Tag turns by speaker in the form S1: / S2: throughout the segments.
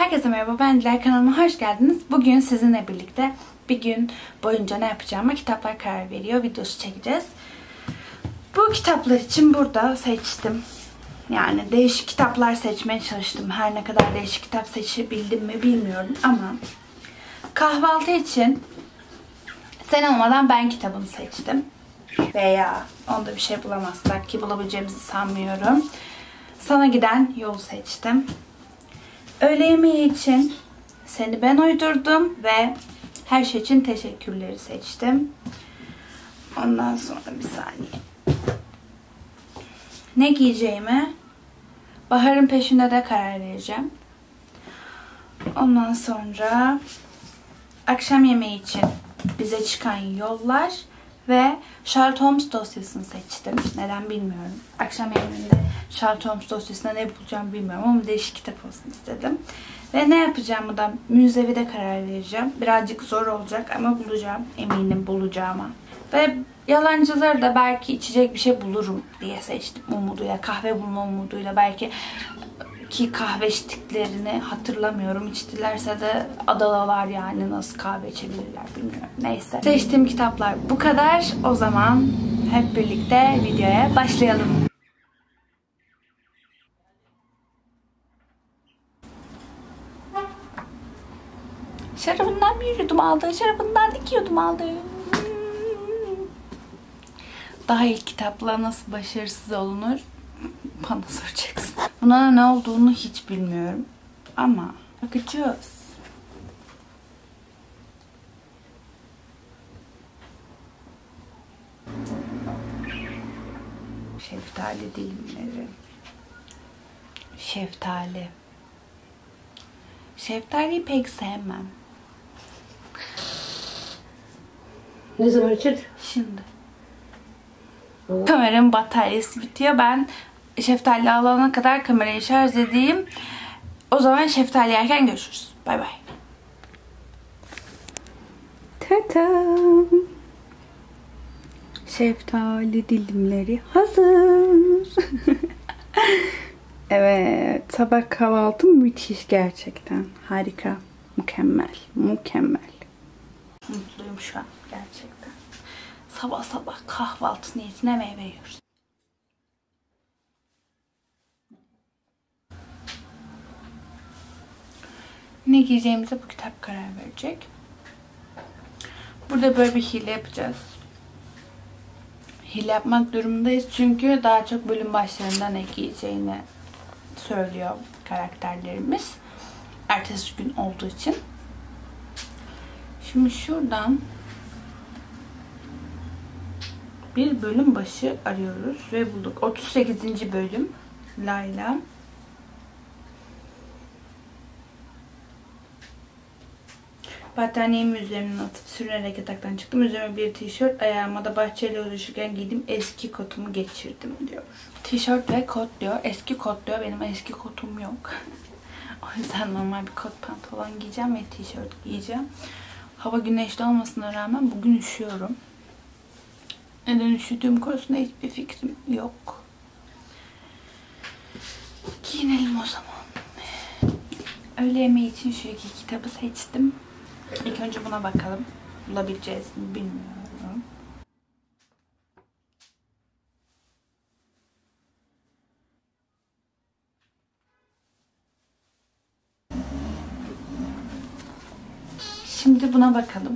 S1: Herkese merhaba, ben Dilay, kanalıma hoş geldiniz. Bugün sizinle birlikte bir gün boyunca ne yapacağıma kitaplar karar veriyor videosu çekeceğiz. Bu kitaplar için burada seçtim. Yani değişik kitaplar seçmeye çalıştım. Her ne kadar değişik kitap seçebildim mi bilmiyorum ama kahvaltı için Sen Olmadan Ben kitabını seçtim. Veya onda bir şey bulamazsak, ki bulabileceğimizi sanmıyorum, Sana Giden Yolu seçtim. Öğle yemeği için Seni Ben Uydurdum ve Her Şey için Teşekkürleri seçtim. Ondan sonra bir saniye. Ne giyeceğime Baharın Peşinde de karar vereceğim. Ondan sonra akşam yemeği için Bize Çıkan Yollar ve Sherlock Holmes dosyasını seçtim. Neden bilmiyorum. Akşam yemeğinde Sherlock Holmes dosyasında ne bulacağım bilmiyorum ama değişik kitap olsun istedim. Ve ne yapacağımı da müzevide karar vereceğim. Birazcık zor olacak ama bulacağım. Eminim bulacağıma. Ve yalancıları da belki içecek bir şey bulurum diye seçtim umuduyla. Kahve bulma umuduyla. Belki ki kahve içtiklerini hatırlamıyorum. İçtilerse de adalar, yani nasıl kahve içebilirler bilmiyorum. Neyse. Seçtiğim kitaplar bu kadar. O zaman hep birlikte videoya başlayalım. Şarabından bir yudum aldı. Şarabından 2 yudum aldı. Daha ilk kitapla nasıl başarısız olunur? Bana soracaksın. Buna ne olduğunu hiç bilmiyorum. Ama bakacağız. Şeftali dilimleri. Şeftali. Şeftaliyi pek sevmem.
S2: Ne zaman için?
S1: Şimdi. Kameranın bataryası bitiyor. Ben şeftali alana kadar kamerayı şarj edeyim. O zaman şeftali yerken görüşürüz. Bay bay. Tatam. Şeftali dilimleri hazır. Evet. Sabah kahvaltım müthiş gerçekten. Harika. Mükemmel. Mükemmel. Mutluyum şu an gerçekten. Sabah sabah kahvaltı niyetine meyve yiyoruz. Ne giyeceğimize bu kitap karar verecek. Burada böyle bir hile yapacağız. Hile yapmak durumundayız çünkü daha çok bölüm başlarında ne giyeceğini söylüyor karakterlerimiz. Ertesi gün olduğu için. Şimdi şuradan bir bölüm başı arıyoruz ve bulduk. 38. bölüm. Layla. Battaniyemi üzerine atıp sürünerek yataktan çıktım. Üzerime bir tişört, ayağıma da bahçeyle uğraşırken giydim. Eski kotumu geçirdim diyor. Tişört ve kot diyor. Eski kot diyor. Benim eski kotum yok. O yüzden normal bir kot pantolon giyeceğim ve tişört giyeceğim. Hava güneşli olmasına rağmen bugün üşüyorum. Neden üşüdüğüm konusunda hiçbir fikrim yok. Giyinelim o zaman. Öğle yemeği için şu iki kitabı seçtim. İlk önce buna bakalım. Bulabileceğiz mi bilmiyorum. Şimdi buna bakalım.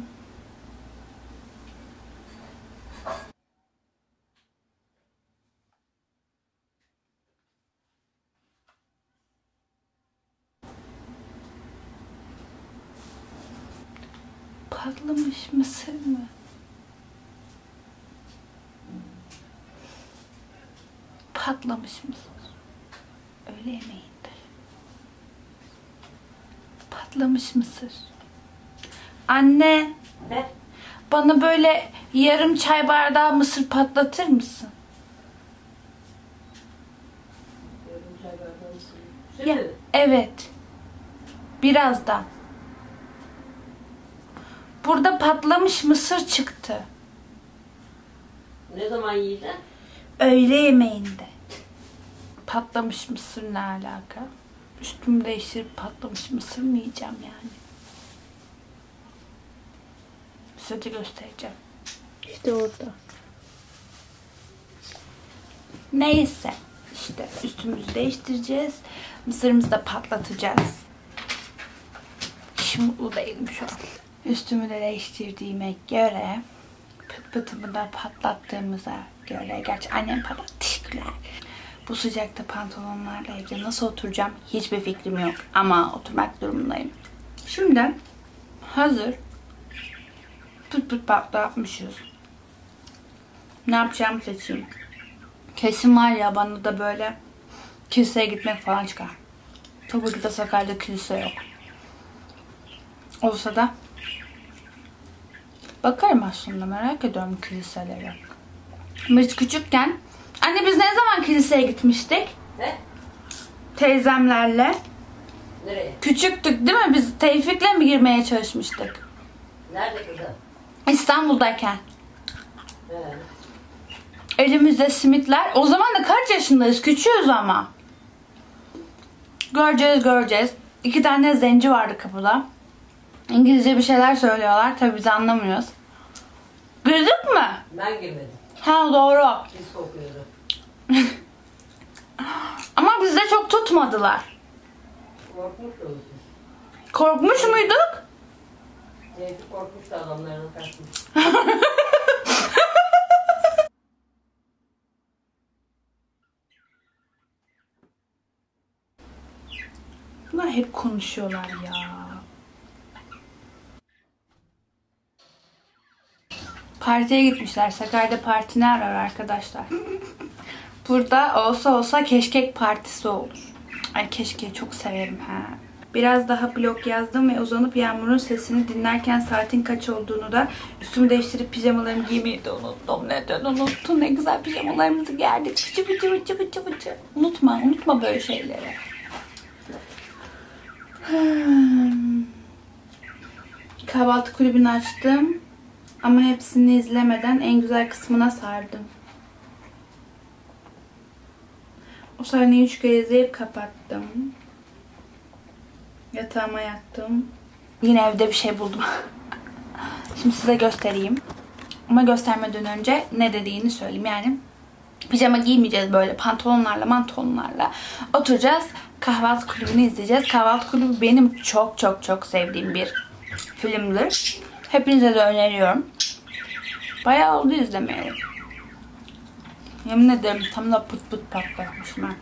S1: Patlamış mısır mı? Patlamış mısır. Öğle yemeğinde. Patlamış mısır. Anne.
S2: Ne?
S1: Bana böyle yarım çay bardağı mısır patlatır mısın?
S2: Yarım çay bardağı mısır.
S1: Ya, evet. Birazdan. Burada patlamış mısır çıktı.
S2: Ne zaman yiyeceksin?
S1: Öğle yemeğinde. Patlamış mısır ne alaka? Üstümü değiştirip patlamış mısır mı yiyeceğim yani? Size de göstereceğim. İşte orada. Neyse. İşte üstümüzü değiştireceğiz. Mısırımızı da patlatacağız. Hiç mutlu değilim şu an. Üstümü de değiştirdiğime göre, pıt pıtımı da patlattığımıza göre, gerçi annem patlattı, teşekkürler. Bu sıcakta pantolonlarla evde nasıl oturacağım hiçbir fikrim yok. Ama oturmak durumundayım. Şimdi hazır pıt pıt patlatmışız. Ne yapacağımı seçeyim. Kesin var ya, bana da böyle kiliseye gitmek falan çıkar. Tabii ki de Sakarya'da kilise yok. Olsa da bakarım aslında, merak ediyorum kiliselere. Biz küçükken, anne biz ne zaman kiliseye gitmiştik?
S2: Ne?
S1: Teyzemlerle.
S2: Nereye?
S1: Küçüktük değil mi? Biz Tevfik'le mi girmeye çalışmıştık?
S2: Nerede kızım?
S1: İstanbul'dayken.
S2: He.
S1: Elimizde simitler. O zaman da kaç yaşındayız? Küçüğüz ama. Göreceğiz. 2 tane zenci vardı kapıda. İngilizce bir şeyler söylüyorlar. Tabii biz anlamıyoruz. Girdik mi?
S2: Ben girmedim.
S1: Ha doğru.
S2: Pis kokuyordu.
S1: Ama bizde çok tutmadılar.
S2: Korkmuştu.
S1: Korkmuş muyduk?
S2: Tevfik korkmuştu, adamlarına kaçmış.
S1: Bunlar hep konuşuyorlar ya. Partiye gitmişler. Sakarya'da parti ne arar arkadaşlar? Burada olsa keşkek partisi olur. Ay keşkeği çok severim ha. Biraz daha blog yazdım ve uzanıp Yağmur'un sesini dinlerken saatin kaç olduğunu da üstümü değiştirip pijamalarımı giymeyi de unuttum. Neden unuttum? Ne güzel pijamalarımızı giyerdik. Fıçı. Unutma böyle şeyleri. Kahvaltı kulübünü açtım. Ama hepsini izlemeden en güzel kısmına sardım. O sahneyi 3 kere izleyip kapattım. Yatağıma yattım. Yine evde bir şey buldum. Şimdi size göstereyim. Ama göstermeden önce ne dediğini söyleyeyim. Yani pijama giymeyeceğiz, böyle pantolonlarla oturacağız. Kahvaltı kulübünü izleyeceğiz. Kahvaltı kulübü benim çok sevdiğim bir filmdir. Hepinize de öneriyorum. Bayağı oldu izlemeyeli. Yemin ederim tam da pıt pıt patlatmışım ben.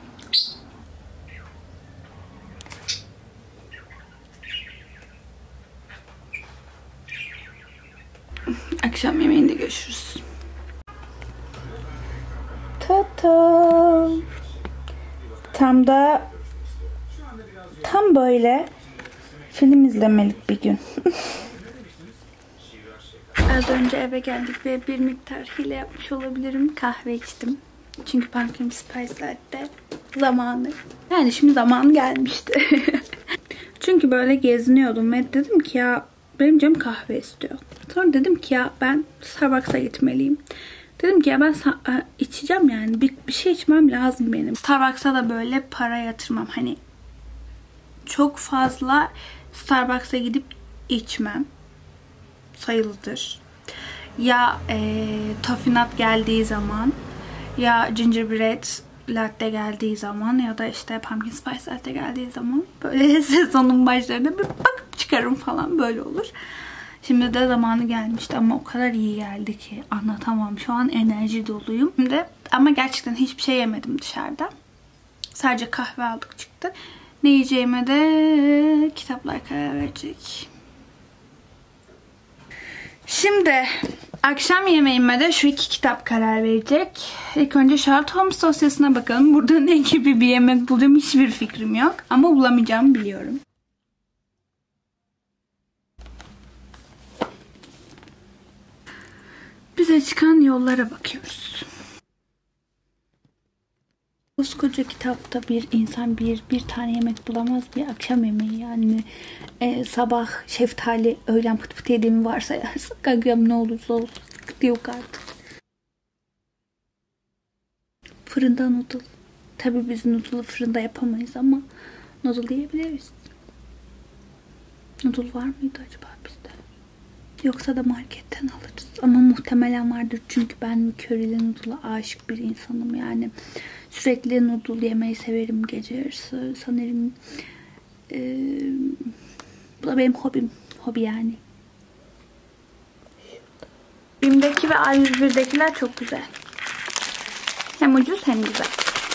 S1: Akşam yemeğinde görüşürüz. Tatam. Tam böyle film izlemelik bir gün. Az önce eve geldik ve bir miktar hile yapmış olabilirim. Kahve içtim. Çünkü Pumpkin Spice Latte zamanı. Yani şimdi zamanı gelmişti. Çünkü böyle geziniyordum ve dedim ki ya benim canım kahve istiyor. Sonra dedim ki ya ben Starbucks'a gitmeliyim. Dedim ki ya ben içeceğim yani. Bir şey içmem lazım benim. Starbucks'a da böyle para yatırmam. Hani çok fazla Starbucks'a gidip içmem. Sayılıdır. Ya toffee geldiği zaman, ya gingerbread latte geldiği zaman, ya da işte pumpkin spice latte geldiği zaman böyle sezonun başlarında bir bakıp çıkarım falan, böyle olur. Şimdi de zamanı gelmişti ama o kadar iyi geldi ki anlatamam. Şu an enerji doluyum. Şimdi ama gerçekten hiçbir şey yemedim dışarıda. Sadece kahve aldık çıktı. Ne yiyeceğime de kitaplar karar verecek. Şimdi akşam yemeğime de şu 2 kitap karar verecek. İlk önce Sherlock Holmes dosyasına bakalım. Burada ne gibi bir yemek bulacağım hiçbir fikrim yok. Ama bulamayacağımı biliyorum. Bize çıkan yollara bakıyoruz. Koskoca kitapta bir insan bir tane yemek bulamaz, bir akşam yemeği yani. Sabah şeftali, öğlen pıt pıt yediğimi varsayarsak akşam ne olursa olsun sıkıntı yok artık. Fırında noodle. Tabii biz noodle'ı fırında yapamayız ama Noodle yiyebiliriz. Noodle var mıydı acaba bizde? Yoksa da marketten alırız. Ama muhtemelen vardır. Çünkü ben körili noodle'a aşık bir insanım. Yani sürekli noodle yemeyi severim gece yarısı. Sanırım bu da benim hobim. Hobi yani. BİM'deki ve A101'dekiler çok güzel. Hem ucuz hem güzel.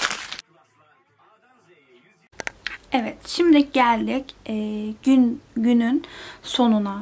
S1: Evet, şimdi geldik günün sonuna.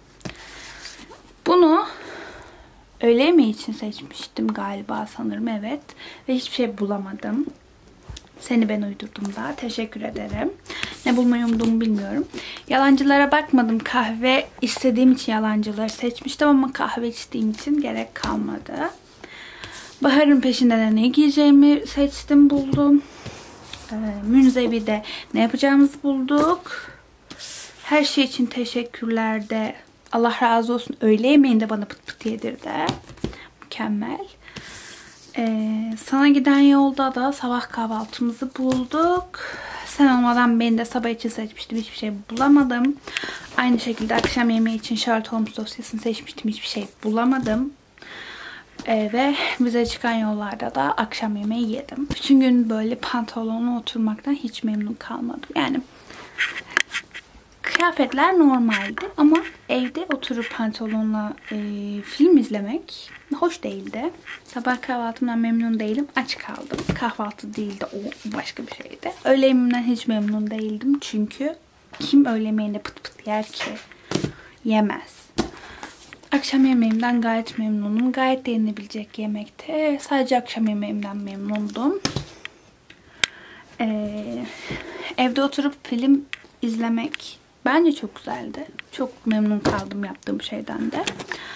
S1: Bunu öğle yemeği için seçmiştim galiba, sanırım, evet. Ve hiçbir şey bulamadım. Seni ben uydurdum da. Teşekkür ederim. Ne bulmayı umduğumu bilmiyorum. Yalancılara bakmadım. Kahve istediğim için yalancıları seçmiştim ama kahve içtiğim için gerek kalmadı. Baharın peşinde de ne giyeceğimi seçtim, buldum. Münzevi'de ne yapacağımızı bulduk. Her şey için teşekkürler de. Allah razı olsun. Öğle yemeğinde bana pıt pıt yedirdi. Mükemmel. Sana giden yolda da sabah kahvaltımızı bulduk. Sen olmadan beni de sabah için seçmiştim. Hiçbir şey bulamadım. Aynı şekilde akşam yemeği için Sherlock Holmes dosyasını seçmiştim. Hiçbir şey bulamadım. Ve bize çıkan yollarda da akşam yemeği yedim. Bütün gün böyle pantolonla oturmaktan hiç memnun kalmadım. Yani kıyafetler normaldi ama evde oturup pantolonla film izlemek hoş değildi. Sabah kahvaltımdan memnun değilim. Aç kaldım. Kahvaltı değildi, o başka bir şeydi. Öğle yemeğimden hiç memnun değildim. Çünkü kim öğle yemeğinde pıt pıt yer ki? Yemez. Akşam yemeğimden gayet memnunum. Gayet de yenilebilecek yemekti. Sadece akşam yemeğimden memnundum. Evde oturup film izlemek bence çok güzeldi. Çok memnun kaldım yaptığım şeyden de.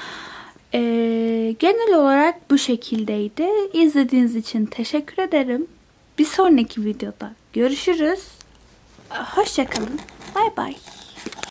S1: Genel olarak bu şekildeydi. İzlediğiniz için teşekkür ederim. Bir sonraki videoda görüşürüz. Hoşça kalın. Bay bay.